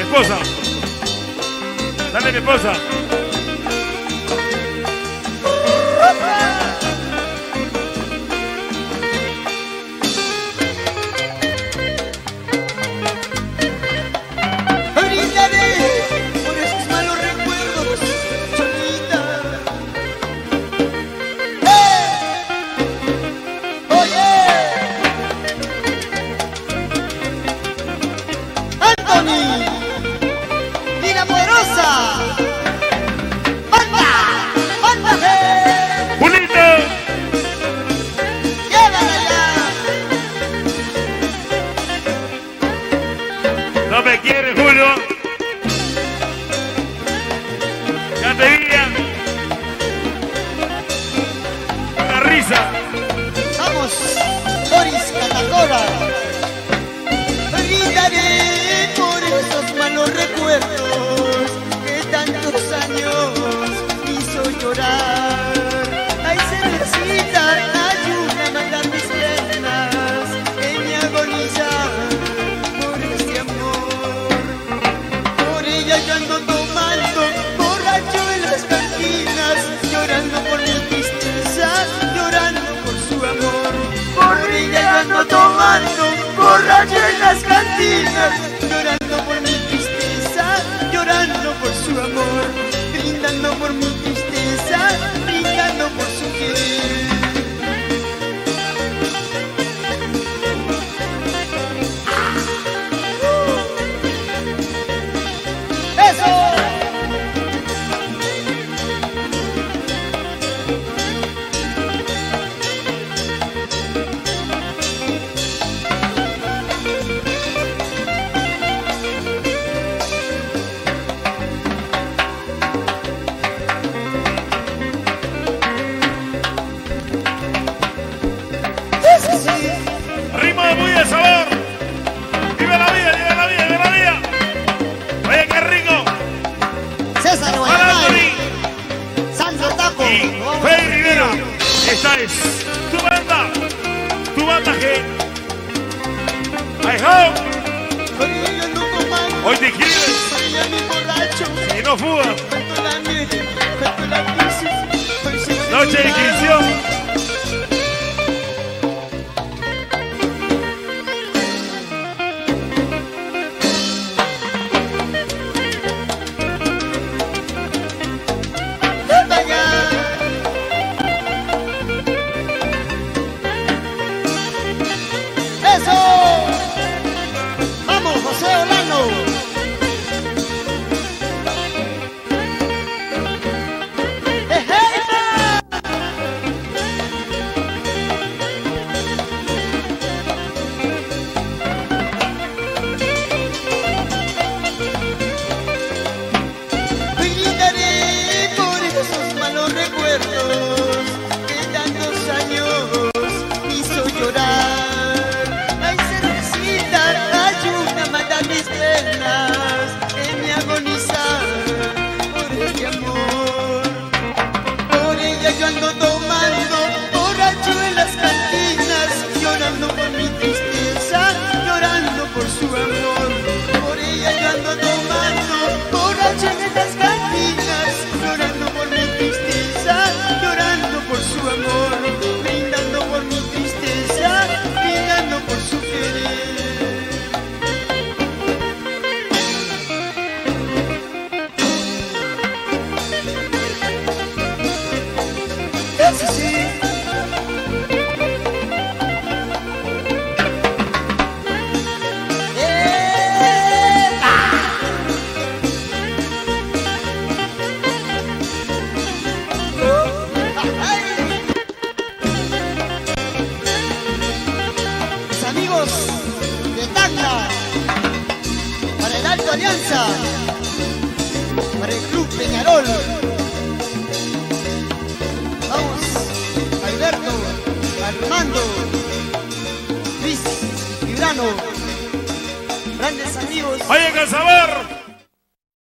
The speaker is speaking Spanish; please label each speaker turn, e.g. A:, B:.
A: esposa. Dale, mi esposa. No me quiere, Julio. Ya te diría. Una risa.
B: Vamos, Boris Catacora. Olvidaré por esos malos recuerdos que tantos años hizo llorar. Ay, cerecita, ayúdame a mandar mis penas en mi agonizar. Yo ando tomando, borracho en las cantinas, llorando por mi tristeza, llorando por su amor. Por ella yo ando tomando, borracho en las cantinas, llorando por mi tristeza, llorando por su amor. Brindando por mi tristeza, brindando por su querer.
A: Ritmo de muy de sabor. Vive la vida, vive la vida, vive la vida. Oye, qué rico.
B: César Guayabay, Sandro Taco
A: y Fey Rivera. Esta es tu banda que I hope hoy te quieres y no fugas. Noche de inscripción.
B: ¡Vamos, José Olano! Brindaré por esos malos recuerdos que tantos años hizo llorar. Mis penas en mi agonizar por este amor. Por ella yo ando tomando, borracho en las cantinas, llorando por mi tristeza, llorando por su amor. Por ella yo ando tomando, borracho en las cantinas, llorando por mi tristeza, llorando por su amor. Brindando por mi tristeza, brindando por su querer. Sí. Mis amigos de Tacna, para el Alto Alianza, para el Club Peñarol. Vamos, Alberto, Armando, Luis, Vibrano, grandes amigos.
A: Oye, con sabor.